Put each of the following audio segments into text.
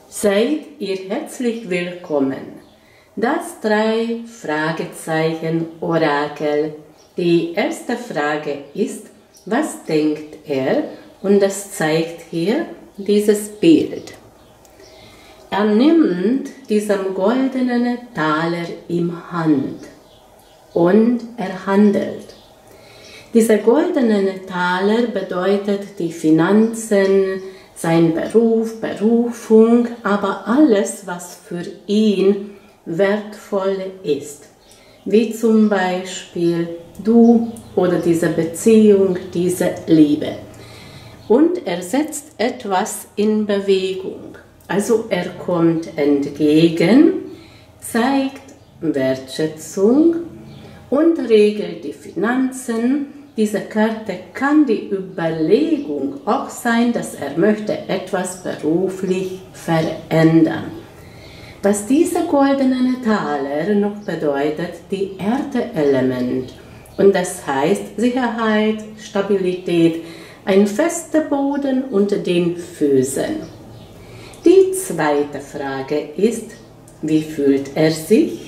Seid ihr herzlich willkommen. Das 3 Fragezeichen Orakel. Die erste Frage ist, was denkt er? Und das zeigt hier dieses Bild. Er nimmt diesen goldenen Taler in Hand und er handelt. Dieser goldene Taler bedeutet die Finanzen, sein Beruf, Berufung, aber alles, was für ihn wertvoll ist. Wie zum Beispiel du oder diese Beziehung, diese Liebe. Und er setzt etwas in Bewegung. Also er kommt entgegen, zeigt Wertschätzung und regelt die Finanzen. Diese Karte kann die Überlegung auch sein, dass er möchte etwas beruflich verändern. Was dieser goldene Taler noch bedeutet, die Erde-Element. Und das heißt Sicherheit, Stabilität, ein fester Boden unter den Füßen. Die zweite Frage ist, wie fühlt er sich?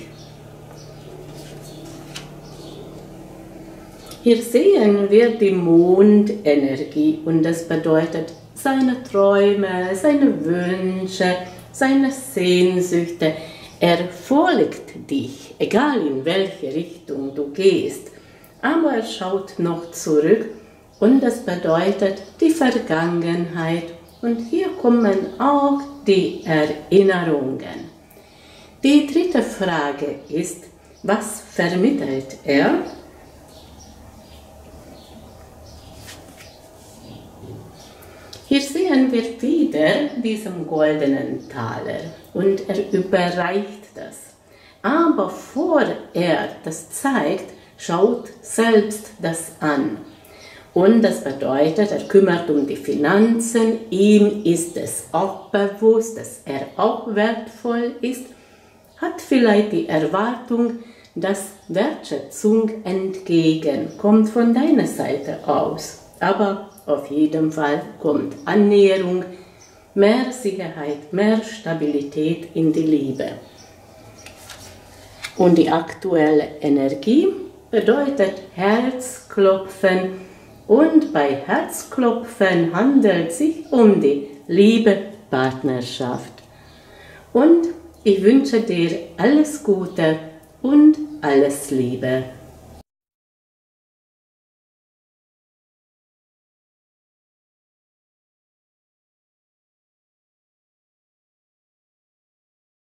Hier sehen wir die Mondenergie und das bedeutet seine Träume, seine Wünsche, seine Sehnsüchte. Er folgt dich, egal in welche Richtung du gehst. Aber er schaut noch zurück und das bedeutet die Vergangenheit. Und hier kommen auch die Erinnerungen. Die dritte Frage ist, was vermittelt er? Hier sehen wir wieder diesen goldenen Taler und er überreicht das. Aber bevor er das zeigt, schaut selbst das an. Und das bedeutet, er kümmert um die Finanzen, ihm ist es auch bewusst, dass er auch wertvoll ist, hat vielleicht die Erwartung, dass Wertschätzung entgegenkommt von deiner Seite aus. Aber auf jeden Fall kommt Annäherung, mehr Sicherheit, mehr Stabilität in die Liebe. Und die aktuelle Energie bedeutet Herzklopfen. Und bei Herzklopfen handelt es sich um die Liebe-Partnerschaft. Und ich wünsche dir alles Gute und alles Liebe.